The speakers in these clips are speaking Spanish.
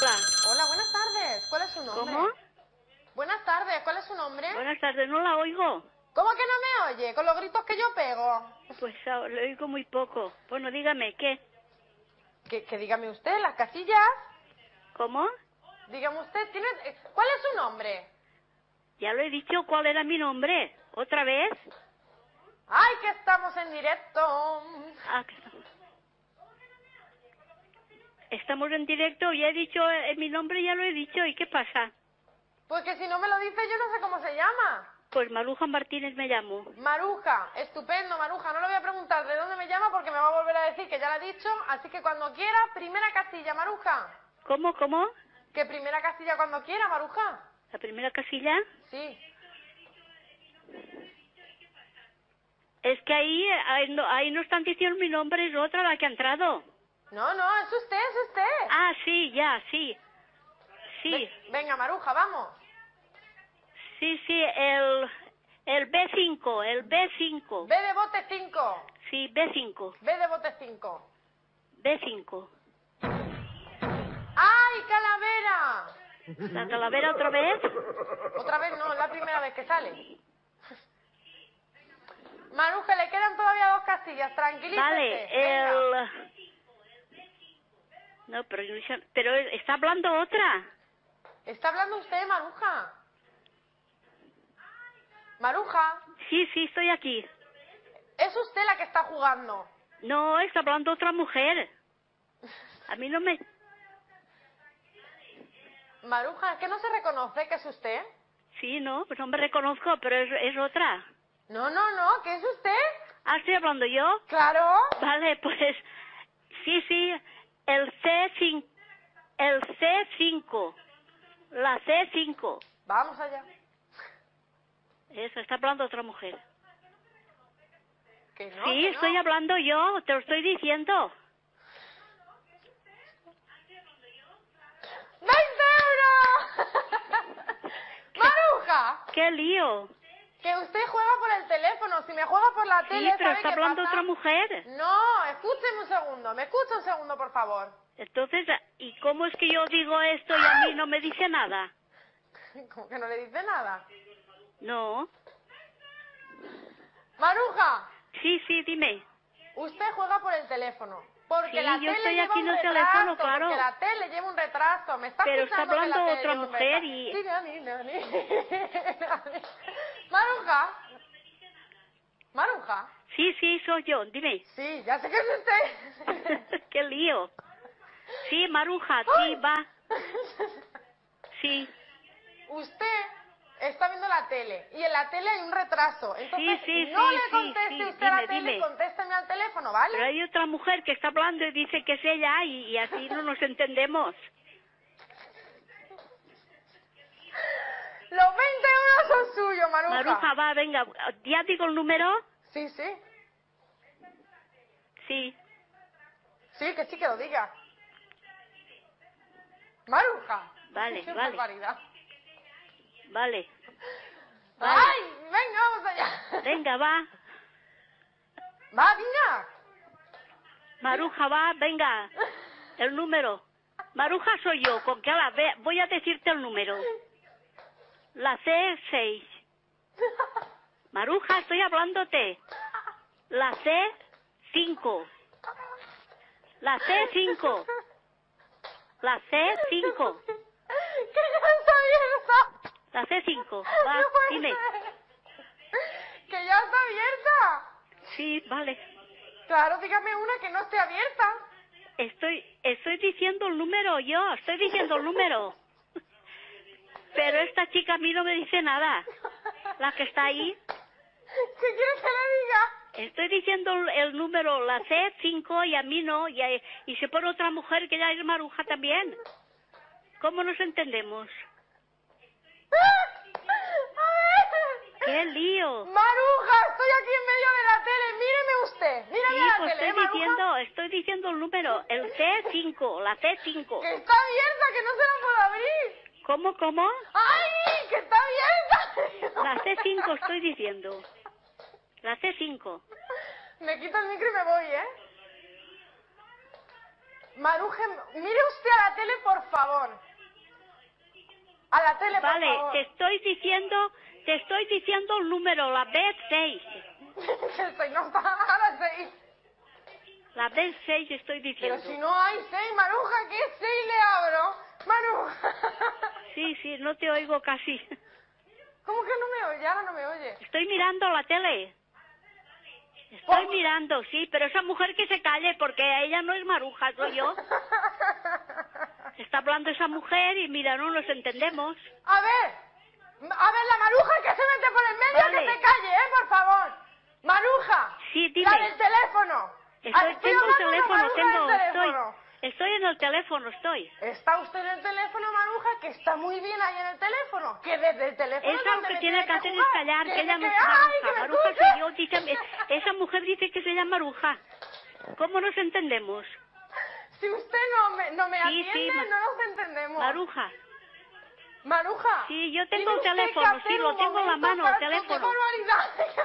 Hola. Hola, buenas tardes. ¿Cuál es su nombre? ¿Cómo? Buenas tardes. ¿Cuál es su nombre? Buenas tardes, no la oigo. ¿Cómo que no me oye? Con los gritos que yo pego. Pues le oigo muy poco. Bueno, dígame, ¿qué? Que dígame usted, las casillas. ¿Cómo? Dígame usted, ¿cuál es su nombre? Ya lo he dicho, ¿cuál era mi nombre? ¿Otra vez? ¡Ay, que estamos en directo! Ah, que estamos en directo, ya he dicho mi nombre, ya lo he dicho, ¿y qué pasa? Pues que si no me lo dice yo no sé cómo se llama. Pues Maruja Martínez me llamo. Maruja, estupendo, Maruja. No le voy a preguntar de dónde me llama porque me va a volver a decir que ya lo ha dicho. Así que cuando quiera, primera casilla, Maruja. ¿Cómo, cómo? Que primera casilla cuando quiera, Maruja. ¿La primera casilla? Sí. Es que ahí no están diciendo mi nombre, es otra la que ha entrado. No, no, es usted, es usted. Ah, sí, ya, sí. Sí, Venga, Maruja, vamos. sí, el B5, el B5. B de bote 5. Sí, B5, B de bote 5. B5. ¡Ay, calavera! ¿La calavera otra vez? Otra vez no, es la primera vez que sale. Maruja, le quedan todavía 2 casillas, tranquilícese. Vale, Venga. No, pero está hablando otra. ¿Está hablando usted, Maruja? Maruja, Sí, sí, estoy aquí. es usted la que está jugando. No, está hablando otra mujer. A mí no me... Maruja, ¿es que no se reconoce que es usted? Sí, no, pues no me reconozco, pero es otra. No, no, no, ¿que es usted? Ah, ¿estoy hablando yo? Claro. Vale, pues... Sí, el C5. El C5. La C5. Vamos allá. Eso, está hablando otra mujer. Que no, Sí, que no. estoy hablando yo, te lo estoy diciendo. 20 euros. Maruja, ¡Qué lío! que usted juega por el teléfono. Si me juega por la tele, Sí, pero ¿sabe está qué hablando pasa? otra mujer. No, escúcheme un segundo. ¿Me escucha un segundo, por favor? Entonces, ¿y cómo es que yo digo esto y a mí no me dice nada? Como que no le dice nada. No. Maruja, Sí, dime. usted juega por el teléfono. Porque Sí, la yo tele estoy lleva aquí un en el retraso. teléfono, claro. Porque la tele lleva un retraso. ¿Me está Pero está escuchando que la hablando tele otra lleva un mujer retraso? y... Sí, Nani. Maruja. Maruja. Sí, soy yo, dime. Sí, ya sé que es usted. ¡Qué lío! Sí, Maruja, sí, va. Sí. Usted está viendo la tele y en la tele hay un retraso. Entonces, Sí, no sí, le sí, conteste sí, usted a la dime, tele, dime. contésteme al teléfono, ¿vale? Pero hay otra mujer que está hablando y dice que es ella y así no nos entendemos. Los 20 euros son suyos, Maruja. Maruja, va, venga. ¿Ya digo el número? Sí, sí. Sí. Sí, que lo diga. Maruja. Vale, Qué vale. barbaridad. Vale. ¡Ay! Venga, vamos allá. Venga, va. Va, venga. Maruja, va, venga. El número. Maruja soy yo, con que ahora voy a decirte el número. La C6. Maruja, estoy hablándote. La C5. La C5. La C5. ¡Que ya está abierta! La C5. Va, No puede dime. ser. ¡Que ya está abierta! Sí, vale. Claro, dígame una que no esté abierta. Estoy diciendo el número yo, estoy diciendo el número. Pero esta chica a mí no me dice nada. La que está ahí. ¿Qué quiere que le diga? Estoy diciendo el número, la C5 y a mí no. Y se pone otra mujer que ya es Maruja también. ¿Cómo nos entendemos? A ver. ¡Qué lío! Maruja, estoy aquí en medio de la tele. Míreme usted. Mírame Sí, a la pues tele, Maruja. estoy diciendo el número, el C5, la C5. Que está abierta, que no se la puedo abrir. ¿Cómo? ¡Ay, que está abierta! La C5 estoy diciendo. La C5. Me quito el micro y me voy, ¿eh? Maruja, mire usted a la tele, por favor. A la tele, por Vale, favor. te estoy diciendo el número, la B6. No está a las 6. La B6 estoy Pero diciendo. si no hay 6, Maruja, ¿qué 6 le abro? Maruja. Sí, no te oigo casi. ¿Cómo que no me oye? Ahora no me oye. Estoy mirando la tele. Estoy mirando, sí, pero esa mujer que se calle, porque ella no es Maruja, soy yo. Está hablando esa mujer y mira, no nos entendemos. A ver, la Maruja que se mete por el medio, Vale. que se calle, por favor. Maruja. Sí, dime. La del teléfono. Estoy, Estoy tengo el hablando teléfono, con Maruja del teléfono. estoy en el teléfono, estoy. Está usted en el teléfono, Maruja, que está muy bien ahí en el teléfono. Que desde el teléfono es Esa lo donde que me tiene que hacer es jugar. callar, que ella no es ¡Ay, Maruja. que me Maruja escuche! soy yo, esa mujer dice que se llama Maruja. ¿Cómo nos entendemos? Si usted no me Sí, atiende, no nos entendemos. Maruja. Maruja. Sí, yo tengo tiene el usted que teléfono, hacer sí, lo un tengo en la momento mano, el para- teléfono. ¡Qué barbaridad!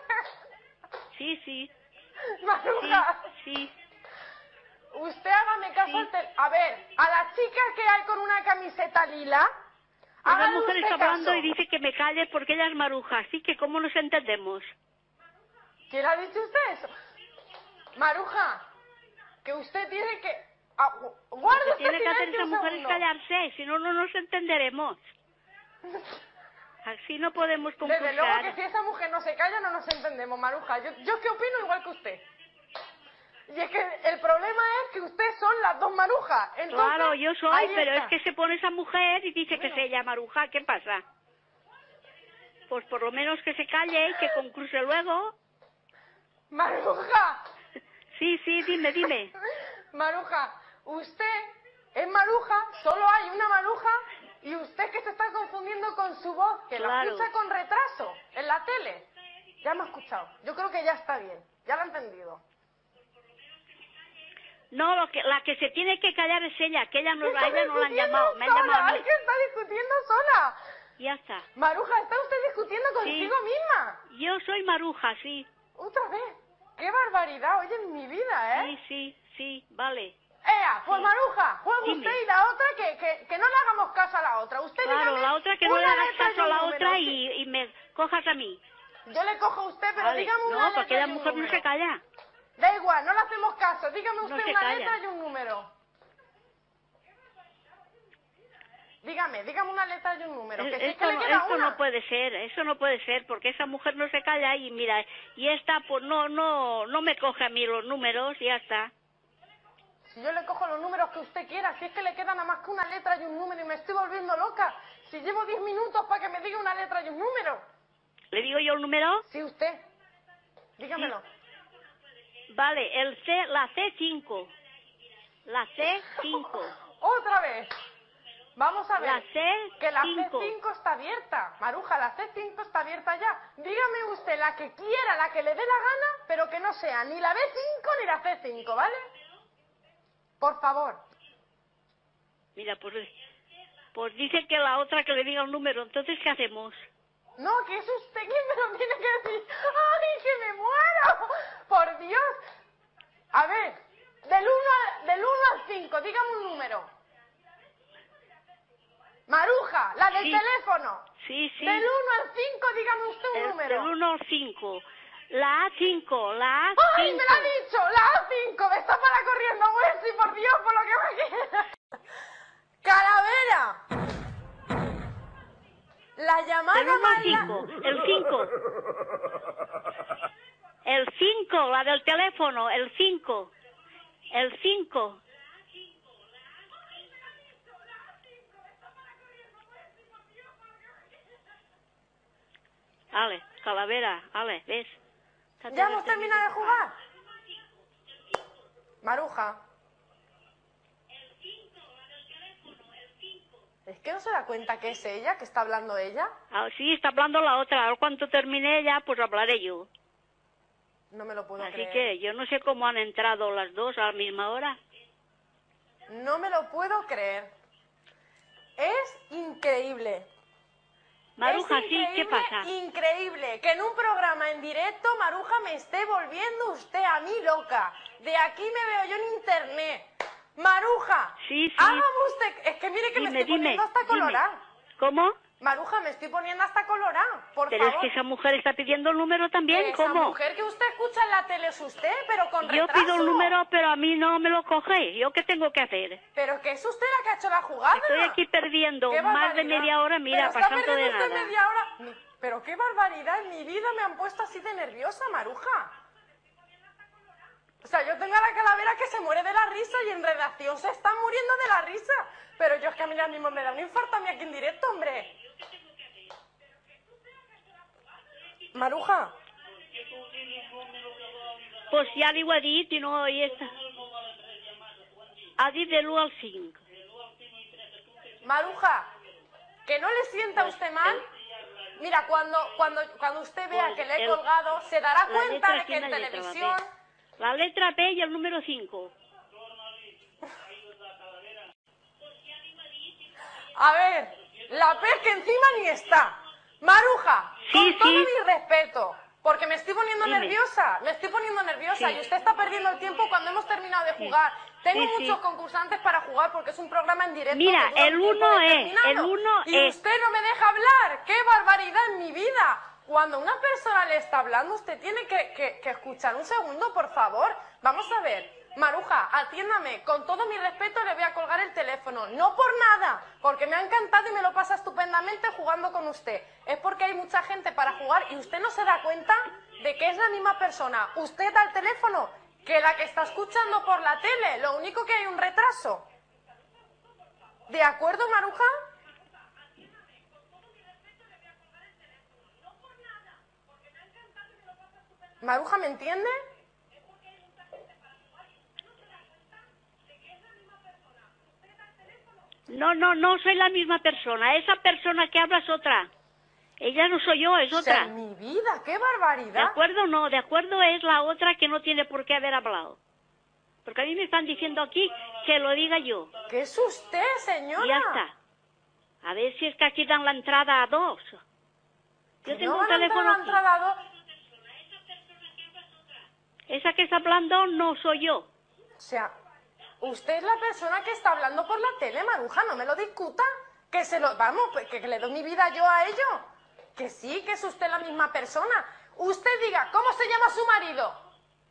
Sí. Maruja. Sí. Usted hágame caso a ver, a la chica que hay con una camiseta lila, La hágale mujer usted está hablando caso. y dice que me calle porque ella es Maruja, así que ¿cómo nos entendemos? ¿Quién ha dicho usted eso? Maruja, que usted tiene que... guarde Lo que usted tiene que hacer silencio esa un mujer es segundo. callarse, si no, no nos entenderemos. Así no podemos Desde luego que concursar. si esa mujer no se calla, no nos entendemos, Maruja. Yo es que opino igual que usted. Y es que el problema es que ustedes son las dos Marujas. Entonces, Claro, yo soy, ahí pero está. es que se pone esa mujer y dice que se llama Maruja, ¿qué pasa? Pues por lo menos que se calle y que concurse luego. Maruja, Sí, dime. Maruja, usted es Maruja, solo hay una Maruja y usted que se está confundiendo con su voz, que la Claro. escucha con retraso en la tele. Ya me ha escuchado. Yo creo que ya está bien. Ya lo ha entendido. No, la que se tiene que callar es ella, que ella no, Está a ella no la han discutiendo llamado, me han sola, llamado a mí. es que está discutiendo sola. Ya está. Maruja, está usted discutiendo consigo misma. Yo soy Maruja, sí. Otra vez. ¡Qué barbaridad! Oye, en mi vida, ¿eh? Sí, vale. ¡Ea! Pues Sí. Maruja, juega Dime. usted y la otra que no le hagamos caso a la otra. Usted Claro, dígame la otra que no le una hagas letra y caso a un la número, otra sí. y me cojas a mí. Yo le cojo a usted, pero Vale. dígame una No, letra porque y la un mujer no número. se calla. Da igual, no le hacemos caso. Dígame No usted se una calla. letra y un número. Dígame una letra y un número. Que si es que le queda Esto una. no puede ser, porque esa mujer no se calla y mira, y esta pues no me coge a mí los números y ya está. Si yo le cojo los números que usted quiera, si es que le queda nada más que una letra y un número y me estoy volviendo loca. Si llevo 10 minutos para que me diga una letra y un número. ¿Le digo yo el número? Sí, usted. Dígamelo. Vale, la C5. La C5. Otra vez. Vamos a ver. La C5. Que la C5 está abierta. Maruja, la C5 está abierta ya. Dígame usted la que quiera, la que le dé la gana, pero que no sea ni la B5 ni la C5, ¿vale? Por favor. Mira, pues dice que la otra que le diga el número, entonces ¿qué hacemos? No, que es usted quien me lo tiene que decir. ¡Ay, que me muero! ¡Por Dios! A ver, del 1 al 5, dígame un número. Maruja, la del Sí. teléfono. Sí. Del 1 al 5, dígame usted un número. Del 1 al 5. La A5, la A5. ¡Ay, me lo ha dicho! ¡La A5! ¡Me está para corriendo, Wensi, por Dios, por lo que me quiera! ¡Calavera! La llamada Del 1 al más 5, el 5. El 5, la del teléfono, el 5. El 5. Ale, calavera, ale, ¿ves? ¿Ya hemos terminado de jugar? Maruja. ¿Es que no se da cuenta que es ella, que está hablando ella? Ah, sí, está hablando la otra. Ahora cuando termine ella, pues hablaré yo. No me lo puedo Así creer. que yo no sé cómo han entrado las dos a la misma hora. No me lo puedo creer. Es increíble. Maruja, Es sí, ¿qué increíble, pasa? increíble que en un programa en directo Maruja me esté volviendo usted a mí loca. De aquí me veo yo en internet. Maruja. Sí, sí. Hágame usted... Es que mire que me estoy poniendo hasta colorada. ¿Cómo? Maruja, me estoy poniendo hasta colorada, por Pero favor. es que esa mujer está pidiendo el número también, Esa ¿cómo? mujer que usted escucha en la tele es usted, pero con Yo retraso. pido el número, pero a mí no me lo coge. ¿Yo qué tengo que hacer? ¿Pero que es usted la que ha hecho la jugada? Estoy aquí perdiendo ¡Qué más de barbaridad! media hora, mira, Pero está pasando de perdiendo usted nada. media hora. Pero qué barbaridad, en mi vida me han puesto así de nerviosa, Maruja. O sea, yo tengo a la calavera que se muere de la risa y en redacción se está muriendo de la risa. Pero yo es que a mí ahora mismo me da un infarto a mí aquí en directo, hombre. Maruja. Pues ja li ho ha dit i no hi està. Ha dit de l'1 al 5. Maruja, que no le sienta a usted mal. Mira, cuando usted vea Pues que le he colgado, se dará cuenta de que en televisión... La letra B y el número 5. A ver, la P que encima ni está. Maruja, Sí, con todo sí. mi respeto, porque me estoy poniendo Dime. nerviosa, Sí. y usted está perdiendo el tiempo cuando hemos terminado de jugar. Tengo Sí, sí. muchos concursantes para jugar porque es un programa en directo. Mira, que dura un el tiempo 1 determinado. Y es. usted no me deja hablar. ¡Qué barbaridad en mi vida! Cuando una persona le está hablando, usted tiene que escuchar un segundo, por favor. Vamos a ver. Maruja, atiéndame, con todo mi respeto le voy a colgar el teléfono, no por nada, porque me ha encantado y me lo pasa estupendamente jugando con usted. Es porque hay mucha gente para jugar y usted no se da cuenta de que es la misma persona. Usted al teléfono que la que está escuchando por la tele, lo único que hay un retraso. ¿De acuerdo, Maruja? Maruja, ¿me entiende? No soy la misma persona. Esa persona que habla es otra. Ella no soy yo, es O sea, otra. en mi vida, qué ¿De barbaridad. acuerdo? No, de acuerdo es la otra que no tiene por qué haber hablado. Porque a mí me están diciendo aquí que lo diga yo. ¿Qué es usted, señora? Y ya está. A ver si es que aquí dan la entrada a 2. Yo Que tengo no un van a entrar teléfono a la aquí. entrada a dos. Esa que está hablando no soy yo. O sea, usted es la persona que está hablando por la tele, Maruja, no me lo discuta. Que se lo, vamos, pues, que le doy mi vida yo a ello. Que sí, que es usted la misma persona. Usted diga, ¿cómo se llama su marido?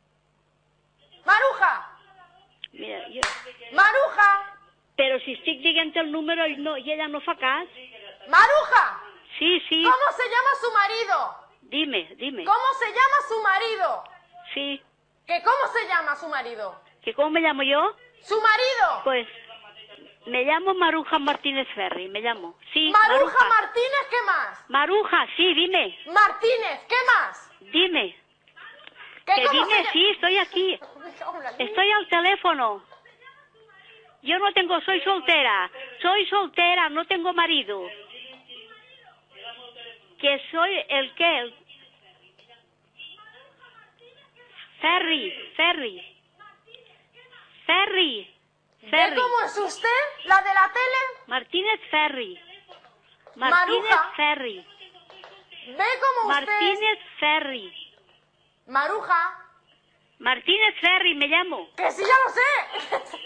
Maruja, Mira, jo... Maruja, Però si estic dient el número i ella no fa cas. Maruja. Sí, sí, ¿Cómo se llama su marido? dime. ¿Cómo se llama su marido? Sí, ¿Que cómo se llama su marido? ¿que cómo me llamo yo? ¡Su marido! Pues me llamo Maruja Martínez Ferri, me llamo. Sí, Maruja Martínez, ¿qué más? Maruja, sí, dime, Martínez, ¿qué más? dime. ¿Qué Que cómo dime, se sí, estoy aquí. llama? Estoy al teléfono. Yo no tengo, soy soltera, no tengo marido. Que soy el qué? Ferri. ¿Ve cómo es usted? ¿La de la tele? Martínez Ferri. Maruja. Ferri. ¿Ve cómo usted es? Martínez Ferri. Maruja. Martínez Ferri me llamo. ¡Que sí, ya lo sé!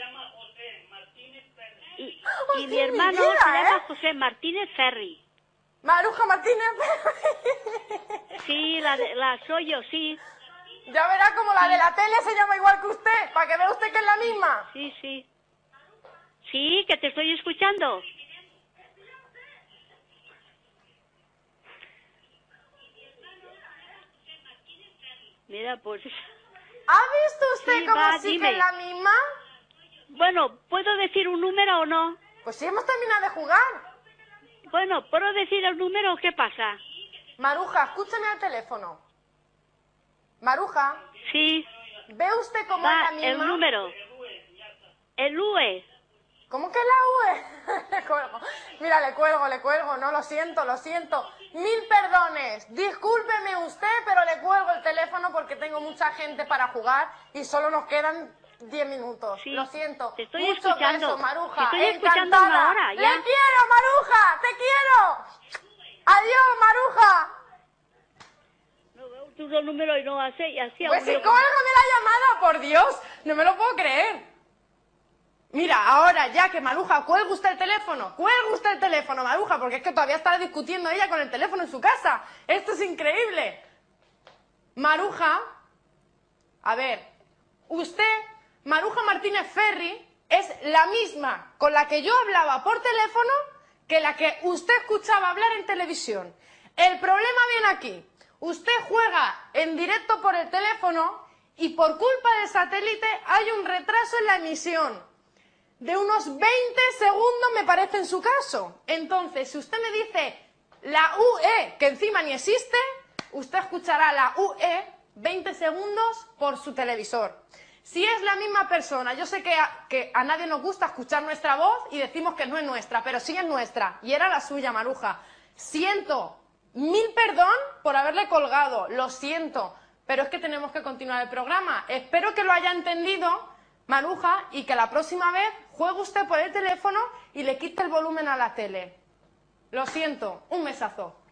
Y mi Hostia, hermano mi vida, se llama ¿eh? José Martínez Ferri. Maruja Martínez. Sí, la soy yo, sí. Ya verá como la de la tele se llama igual que usted, para que vea usted que es la misma. Sí. Sí, que te estoy escuchando. Mira, pues... ¿Ha visto usted Sí, cómo va, sí dime. que es la misma? Bueno, ¿puedo decir un número o no? Pues sí, hemos terminado de jugar. Bueno, ¿puedo decir el número o qué pasa? Maruja, escúchame al teléfono. Maruja, Sí, ¿ve usted cómo va, es la misma? el número. El UE. ¿Cómo que la UE? Le cuelgo. Mira, le cuelgo. No, lo siento. Mil perdones. Discúlpeme usted, pero le cuelgo el teléfono porque tengo mucha gente para jugar y solo nos quedan 10 minutos. Sí, Lo siento. te estoy Muchos escuchando. besos, Maruja. Te estoy escuchando Encantada. una hora, ya. ¡Le quiero, Maruja! ¡Te quiero! ¡Adiós, Maruja! No veo tu número y no hace y así. Pues si cógeme la llamada, por Dios. No me lo puedo creer. Mira, ahora ya que Maruja, cuelga usted el teléfono, Maruja, porque es que todavía está discutiendo ella con el teléfono en su casa. Esto es increíble. Maruja, a ver, usted, Maruja Martínez Ferri, es la misma con la que yo hablaba por teléfono que la que usted escuchaba hablar en televisión. El problema viene aquí. Usted juega en directo por el teléfono y por culpa del satélite hay un retraso en la emisión de unos 20 segundos, me parece, en su caso. Entonces, si usted me dice la UE, que encima ni existe, usted escuchará la UE 20 segundos por su televisor. Si es la misma persona, yo sé que a nadie nos gusta escuchar nuestra voz y decimos que no es nuestra, pero sí es nuestra, y era la suya, Maruja. Siento, 1000 perdón por haberle colgado, lo siento, pero es que tenemos que continuar el programa. Espero que lo haya entendido, Maruja, y que la próxima vez juegue usted por el teléfono y le quite el volumen a la tele. Lo siento, un besazo.